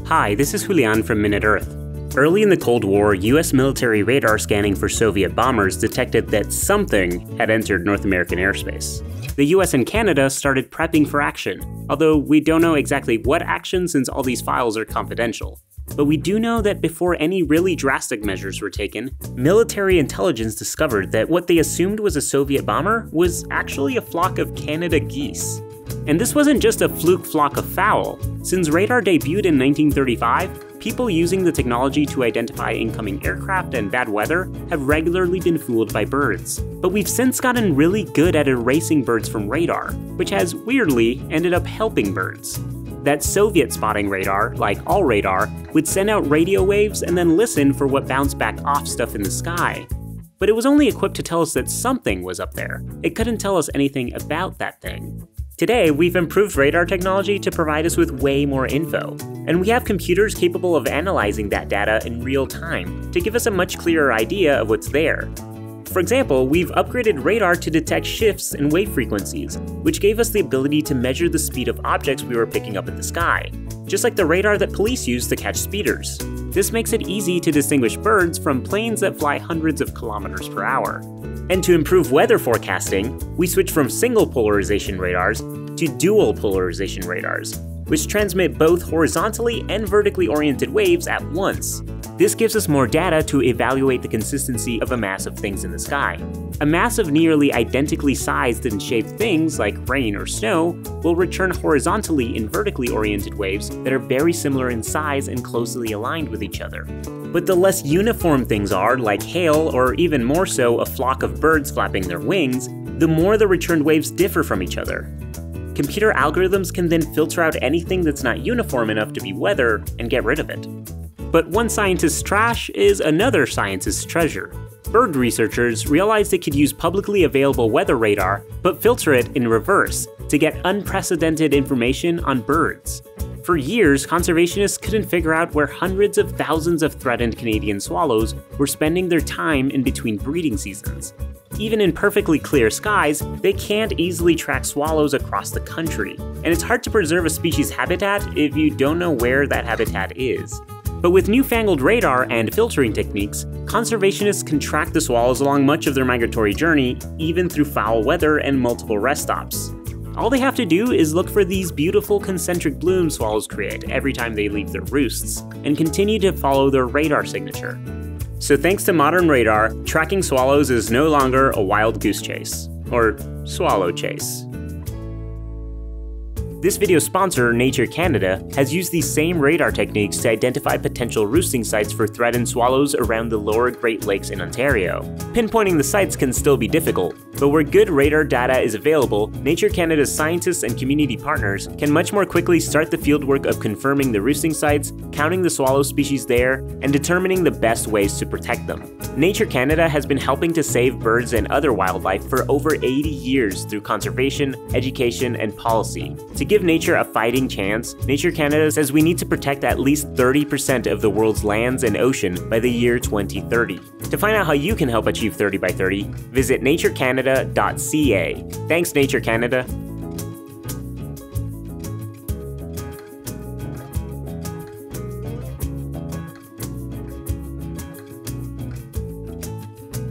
Hi, this is Julian from MinuteEarth. Early in the Cold War, US military radar scanning for Soviet bombers detected that something had entered North American airspace. The US and Canada started prepping for action, although we don't know exactly what action since all these files are confidential. But we do know that before any really drastic measures were taken, military intelligence discovered that what they assumed was a Soviet bomber was actually a flock of Canada geese. And this wasn't just a fluke flock of fowl. Since radar debuted in 1935, people using the technology to identify incoming aircraft and bad weather have regularly been fooled by birds. But we've since gotten really good at erasing birds from radar, which has, weirdly, ended up helping birds. That Soviet spotting radar, like all radar, would send out radio waves and then listen for what bounced back off stuff in the sky. But it was only equipped to tell us that something was up there. It couldn't tell us anything about that thing. Today, we've improved radar technology to provide us with way more info, and we have computers capable of analyzing that data in real time to give us a much clearer idea of what's there. For example, we've upgraded radar to detect shifts in wave frequencies, which gave us the ability to measure the speed of objects we were picking up in the sky, just like the radar that police use to catch speeders. This makes it easy to distinguish birds from planes that fly hundreds of kilometers per hour. And to improve weather forecasting, we switched from single polarization radars to dual polarization radars, which transmit both horizontally and vertically oriented waves at once. This gives us more data to evaluate the consistency of a mass of things in the sky. A mass of nearly identically sized and shaped things like rain or snow will return horizontally in vertically oriented waves that are very similar in size and closely aligned with each other. But the less uniform things are, like hail or even more so a flock of birds flapping their wings, the more the returned waves differ from each other. Computer algorithms can then filter out anything that's not uniform enough to be weather and get rid of it. But one scientist's trash is another scientist's treasure. Bird researchers realized they could use publicly available weather radar, but filter it in reverse to get unprecedented information on birds. For years, conservationists couldn't figure out where hundreds of thousands of threatened Canadian swallows were spending their time in between breeding seasons. Even in perfectly clear skies, they can't easily track swallows across the country, and it's hard to preserve a species' habitat if you don't know where that habitat is. But with newfangled radar and filtering techniques, conservationists can track the swallows along much of their migratory journey, even through foul weather and multiple rest stops. All they have to do is look for these beautiful concentric blooms swallows create every time they leave their roosts, and continue to follow their radar signature. So thanks to modern radar, tracking swallows is no longer a wild goose chase, or swallow chase. This video's sponsor, Nature Canada, has used these same radar techniques to identify potential roosting sites for threatened swallows around the lower Great Lakes in Ontario. Pinpointing the sites can still be difficult, but where good radar data is available, Nature Canada's scientists and community partners can much more quickly start the fieldwork of confirming the roosting sites, counting the swallow species there, and determining the best ways to protect them. Nature Canada has been helping to save birds and other wildlife for over 80 years through conservation, education, and policy. To give nature a fighting chance, Nature Canada says we need to protect at least 30% of the world's lands and ocean by the year 2030. To find out how you can help achieve 30 by 30, visit naturecanada.ca. Thanks, Nature Canada.